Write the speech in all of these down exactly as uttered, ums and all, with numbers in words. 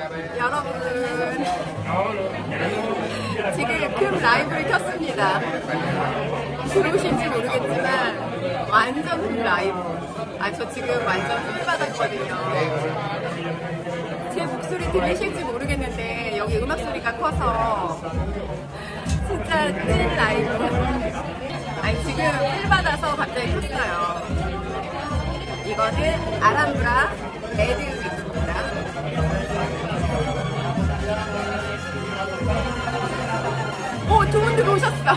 여러분 지금 금 라이브를 켰습니다. 들어오실지 모르겠지만 완전 금 라이브. 아, 저 지금 완전 힐 받았거든요. 제 목소리 들리실지 모르겠는데 여기 음악 소리가 커서 진짜 찐 라이브. 아니, 지금 힐 받아서 갑자기 켰어요. 이거는 아람브라 레드 믹스입니다. 오, 두 분 들어오셨어.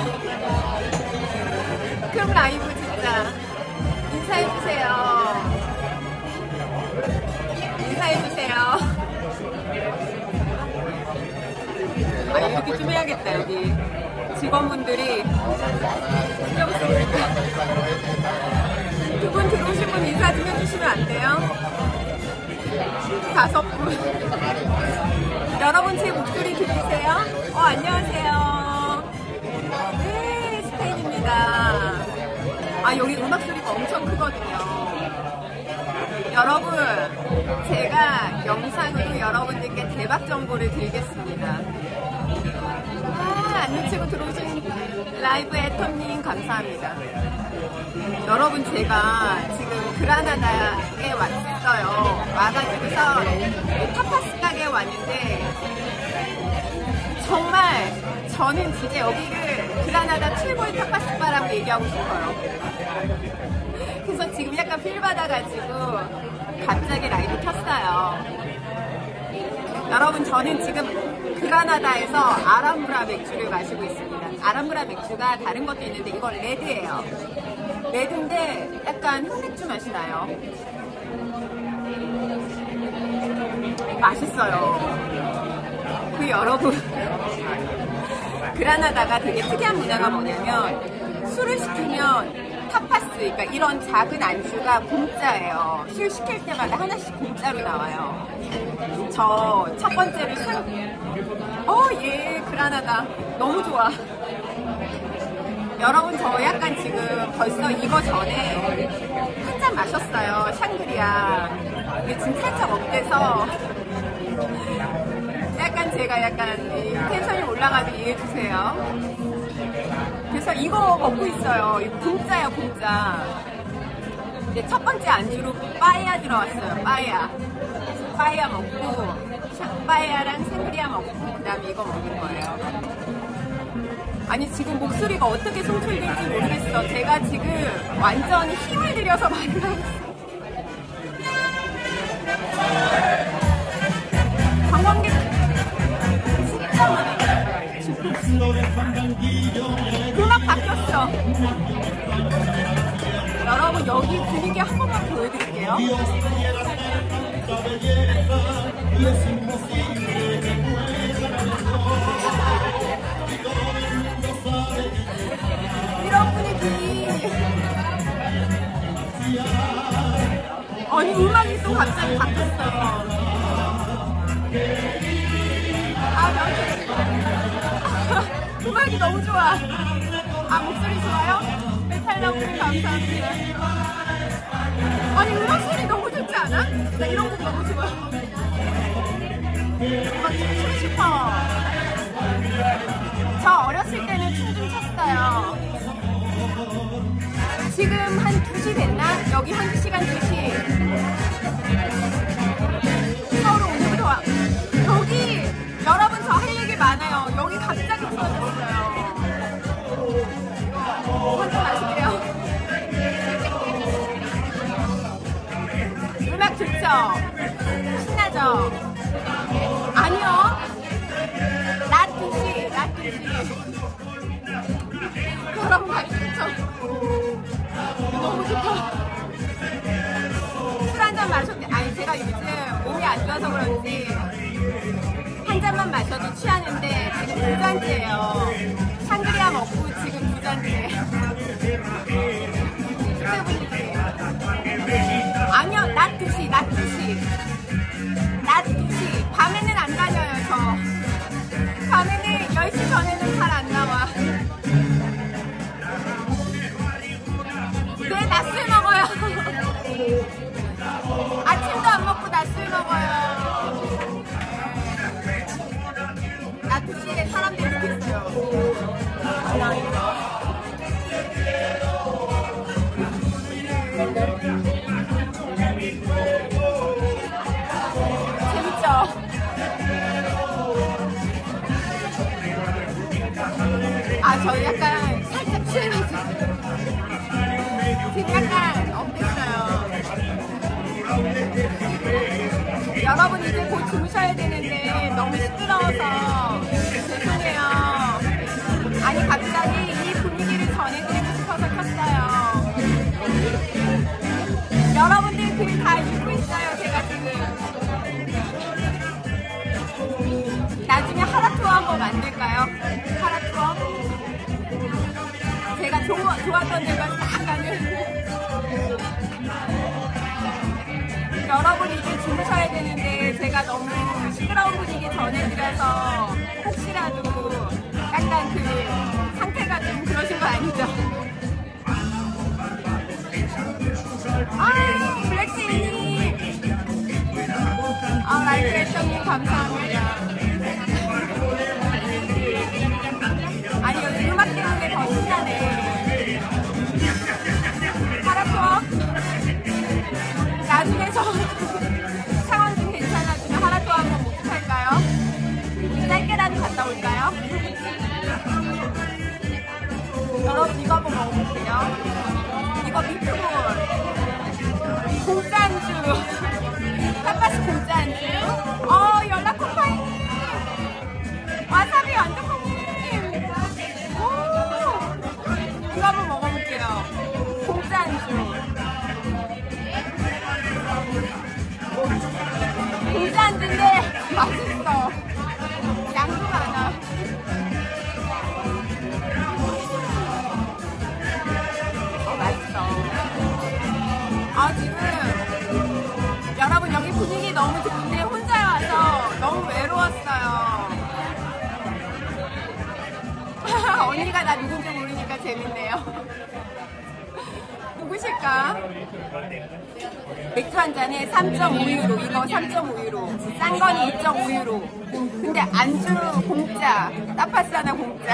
금 라이브 진짜 인사해주세요. 인사해주세요. 아, 이렇게 좀 해야겠다. 여기 직원분들이 두 분 들어오신 분 인사 좀 해주시면 안 돼요? 다섯 분. 여러분 제 목소리 들리세요? 어, 안녕하세요. 네, 스페인입니다. 아, 여기 음악 소리가 엄청 크거든요. 여러분, 제가 영상으로 여러분들께 대박 정보를 드리겠습니다. 아, 안 놓치고 들어오신 라이브 애터님 감사합니다. 여러분, 제가 지금 그라나다에 왔어요. 와가지고서 타파스 가게에 왔는데 정말 저는 진짜 여기를 그라나다 최고의 타파스 바라고 얘기하고 싶어요. 그래서 지금 약간 필 받아가지고 갑자기 라이브 켰어요. 여러분, 저는 지금 그라나다에서 아람브라 맥주를 마시고 있습니다. 아람브라 맥주가 다른 것도 있는데 이건 레드예요. 레드인데 약간 흑맥주 맛이 나요. 맛있어요. 그 여러분, 그라나다가 되게 특이한 문화가 뭐냐면 술을 시키면 타파스, 그러니까 이런 작은 안주가 공짜예요. 술 시킬 때마다 하나씩 공짜로 나와요. 저 첫 번째를 술, 어, 예, 그라나다 너무 좋아. 여러분, 저 약간 지금 벌써 이거 전에 한 잔 마셨어요. 샹그리아. 근데 지금 살짝 업돼서 약간 제가 약간 텐션이 올라가도 이해해주세요. 그래서 이거 먹고 있어요. 이거 공짜예요, 공짜. 이제 첫 번째 안주로 빠에야 들어왔어요. 빠에야. 빠에야 먹고, 빠에야랑 샹그리아 먹고, 그 다음에 이거 먹는 거예요. 아니, 지금 목소리가 어떻게 송출될지 모르겠어. 제가 지금 완전 힘을 들여서 말을 하고 있어요. 관광객 진짜 많아요. 음악 바뀌었어. 여러분, 여기 분위기 한 번만 보여드릴게요. 이런 분위기. 아니, 음악이 또 갑자기 바뀌었어요. 아, 나 음악이 너무 좋아. 아, 목소리 좋아요? 메탈라우드 감사합니다. 아니, 음악 소리 너무 좋지 않아? 나 이런 곡 너무 좋아. 음악 춤추고 싶어. 저 어렸을 때는 춤 좀 췄어요. 지금 한 두 시 됐나? 여기 한두 시간 두 시. 서울 오늘부터 와. 여기 여러분, 저 할 얘기 많아요. 여기 갑자기 추워졌어요. 한잔 마실게요. 음악 좋죠? 신나죠? 아니요. 낮 두 시, 낮 두 시. 여러분 가기 좋죠? 너무 좋다. 술 한 잔 마셨는데, 아니, 제가 요즘 몸이 안 좋아서 그런지 한 잔만 마셔도 취하는데 지금 두 잔째예요. 샹그리아 먹고 지금 두 잔째. 아니요, 낮 두 시, 낮 두 시. 낮 두 시. 밤에는 안 다녀요, 저. 밤에는 열 시 전에는 잘 안 나와. 네, 낮술 먹어요. 아침도 안 먹고 낮술 먹어요. 저 약간 살짝 취해가지고 지금 약간 업됐어요. 여러분 이제 곧 주무셔야 되는데 너무 시끄러워서 죄송해요. 아니 갑자기 이 분위기를 전해드리고 싶어서 켰어요. 여러분들 글 다 읽고 있어요. 제가 지금 나중에 하라투어 한번 만들까요? 하라투어? 제가 좋아, 좋았던 데가 싹 가는. 여러분 이제 주무셔야 되는데 제가 너무 시끄러운 분위기 전해드려서 혹시라도 약간 그 상태가 좀 그러신 거 아니죠? 아 블랙제이님, 아 라이브레이션님 감사합니다. 아니 여기 음악 때문에 더 신나네. 하라투어? 나중에 저 상황 좀 괜찮아지면 하라투어 한번 목격할까요? 짧게라도 갔다 올까요? 여러분 이거 한번 먹어볼게요. 이거 미트볼 공짜 안주, 타파스 공짜 안주. 어 연락 콤파이님, 와사비 완전 콤파이님. 오 이거 한번 먹어볼게요. 공짜 안주. 공짜 안주인데 맛있어. 양도 많아. 어 맛있어. 아 지금 여러분 여기 분위기 너무 좋은데 혼자 와서 너무 외로웠어요. 언니가 나 누군지 모르니까 재밌네요. 누구실까? 맥주 한 잔에 삼 점 오 유로, 이거 삼 점 오 유로, 싼 거는 이 점 오 유로. 근데 안주 공짜, 타파스 하나 공짜.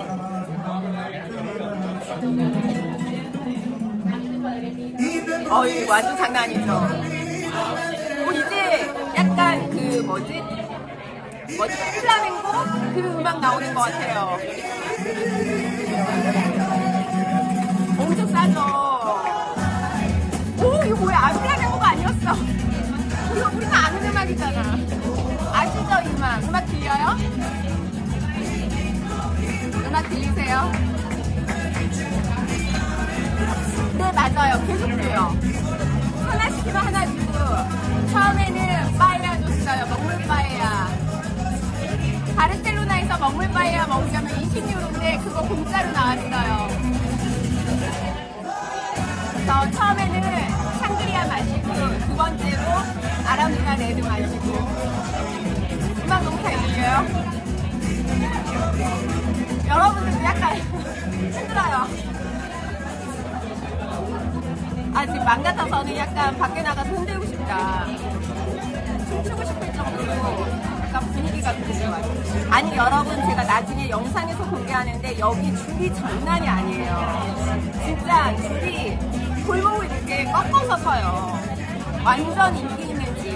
어이 완전 장난 아니죠? 어, 이제 약간 그 뭐지? 뭐지? 플라멩고? 그 음악 나오는 것 같아요. 엄청 싸죠? 오 이거 뭐야? 아 플라멩고가 아니었어. 이거 우리가 아는 음악이잖아. 아시죠 이 음악? 음악 들려요? 음악 들리세요? 네 맞아요. 계속 들려요. 하나 시키면 하나 주고 처음에는 빠에야 줬어요. 먹물 빠에야. 바르셀로나에서 먹물 빠에야 먹으려면 이십 유로인데 그거 공짜로 나왔어요. 그래서 처음에는 샹그리아 마시고 두 번째로 아람비나 레드 마시고. 음악 너무 잘 들려요? 여러분들도 약간 힘들어요. 아 지금 맘 같아서는 약간 밖에 나가서 흔들고 싶다. 춤추고 싶을 정도로 약간 분위기가 그렇게 좋아요. 아니 여러분 제가 나중에 영상에서 공개하는데 여기 줄이 장난이 아니에요. 진짜 줄이 골목을 이렇게 꺾어서 서요. 완전 인기 있는 집.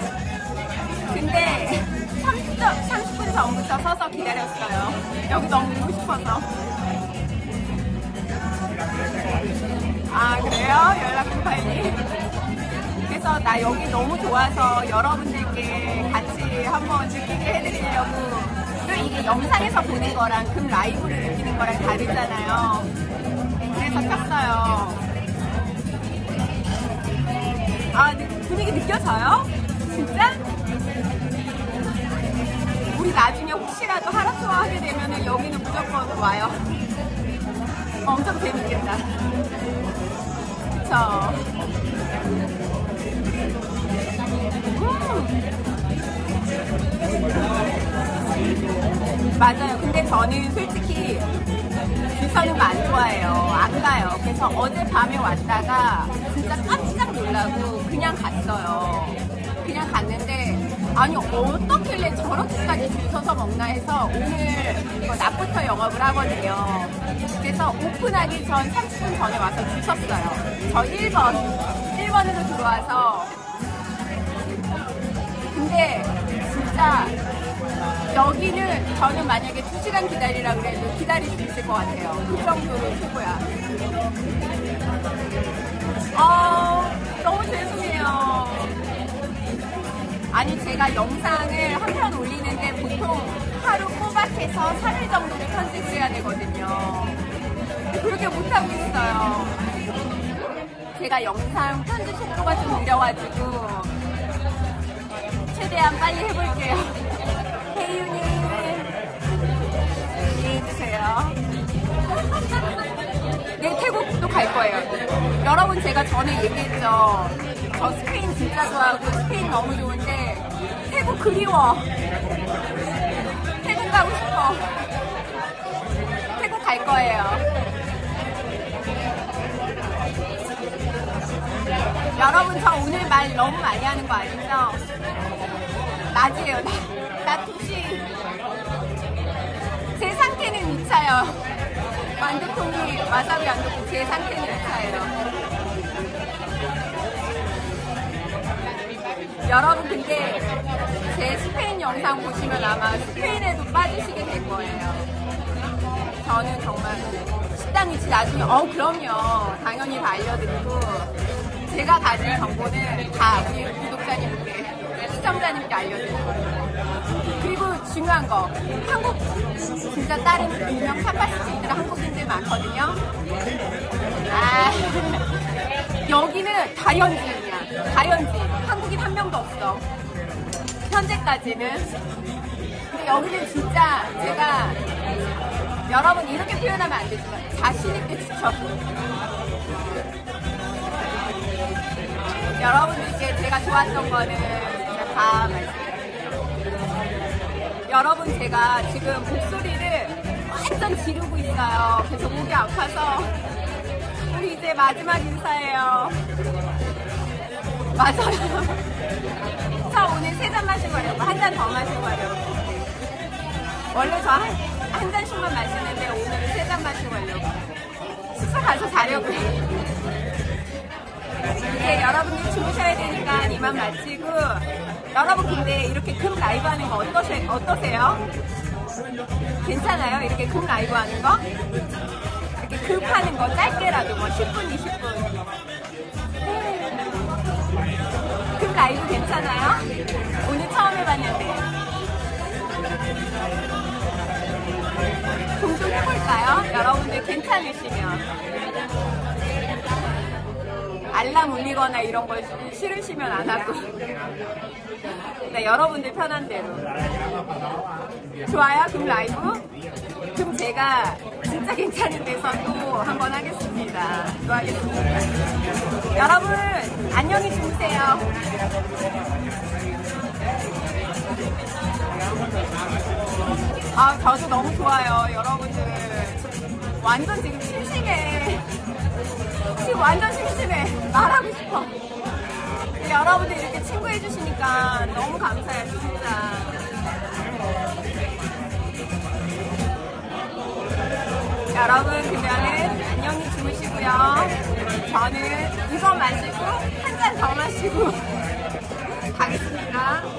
근데 삼십 분 전부터 서서 기다렸어요. 여기 너무 오고 싶어서. 아 그래요? 연락 콤파이님. 그래서 나 여기 너무 좋아서 여러분들께 같이 한번 느끼게 해드리려고. 또 이게 영상에서 보는 거랑 그 라이브를 느끼는 거랑 다르잖아요. 그래서 켰어요. 아 분위기 느껴져요? 진짜? 우리 나중에 혹시라도 하라투어 하게 되면 여기는 무조건 와요. 엄청 재밌겠다. 그쵸? 음. 맞아요. 근데 저는 솔직히 줄 서는 거 안 좋아해요. 안 가요. 그래서 어젯밤에 왔다가 진짜 깜짝 놀라고 그냥 갔어요. 그냥 갔는데 아니 어떻길래 저렇게까지 줄 서서 먹나 해서 오늘 이거 낮부터 영업을 하거든요. 그래서 오픈하기 전 삼십 분 전에 와서 줄 섰어요. 저 일 번 일 번으로 들어와서. 근데 진짜 여기는 저는 만약에 두 시간 기다리라 그래도 기다릴 수 있을 것 같아요. 그 정도로 최고야. 어, 너무 죄송해요. 아니 제가 영상을 한 편 올리는데 보통 하루 꼬박해서 삼 일 정도를 편집을 해야 되거든요. 그렇게 못하고 있어요. 제가 영상 편집 속도가 좀 느려가지고 최대한 빨리 해볼게요. 혜윤이 이해해주세요. 네, 태국도 갈 거예요. 여러분 제가 전에 얘기했죠. 저 스페인 진짜 좋아하고 스페인 너무 좋은데 태국 그리워. 태국 가고 싶어. 태국 갈 거예요. 여러분 저 오늘 말 너무 많이 하는 거 아시죠? 낮이에요. 나, 나 혹시 제 상태는 이 차예요. 완두콩이 와사비 안 넣고 제 상태는 이 차예요. 여러분 근데 제 스페인 영상 보시면 아마 스페인에도 빠지시게 될 거예요. 저는 정말 식당 위치 나중에 어 그럼요. 당연히 다 알려드리고 제가 가진 정보는 다 우리 구독자님께 시청자님께 알려드릴 거예요. 그리고 중요한 거 한국 진짜 다른 유명 샤파스집들 한국인들 많거든요. 아 여기는 다 현지인이야. 다 현지. 한국인 한 명도 없어. 현재까지는. 근데 여기는 진짜 제가 여러분 이렇게 표현하면 안 되지만 자신있게 추천. 여러분들께 제가 좋았던 거는 제가 다 말씀드릴게요. 여러분 제가 지금 목소리를 완전 지르고 있어요. 그래서 목이 아파서 우리 이제 마지막 인사예요. 맞아요. 저 오늘 세 잔 마시고 가려고 한 잔 더 마시고 가려고. 원래 저 한 한 잔씩만 마시는데 오늘은 세 잔 마시고 가려고. 숙소 가서 자려고요. 이제 여러분들 주무셔야 되니까 이만 마치고. 여러분 근데 이렇게 금 라이브 하는 거 어떠세, 어떠세요? 괜찮아요? 이렇게 금 라이브 하는 거? 이렇게 금 하는 거 짧게라도 뭐 십 분, 이십 분. 금 라이브 괜찮아요? 오늘 처음 해봤는데. 종종 해볼까요? 여러분들 괜찮으시면. 알람 울리거나 이런 걸 싫으시면 안 하고. 네, 여러분들 편한 대로. 좋아요? 금 라이브? 그럼 제가 진짜 괜찮은 데서 또 한번 하겠습니다. 좋아하겠습니다. 여러분, 안녕히 주무세요. 아, 저도 너무 좋아요. 여러분들. 완전 지금 심심해. 지금 완전 심심해. 말하고 싶어. 여러분들 이렇게 친구해 주시니까 너무 감사해요, 진짜. 여러분, 그러면은 안녕히 주무시고요. 저는 이거 마시고 한 잔 더 마시고 가겠습니다.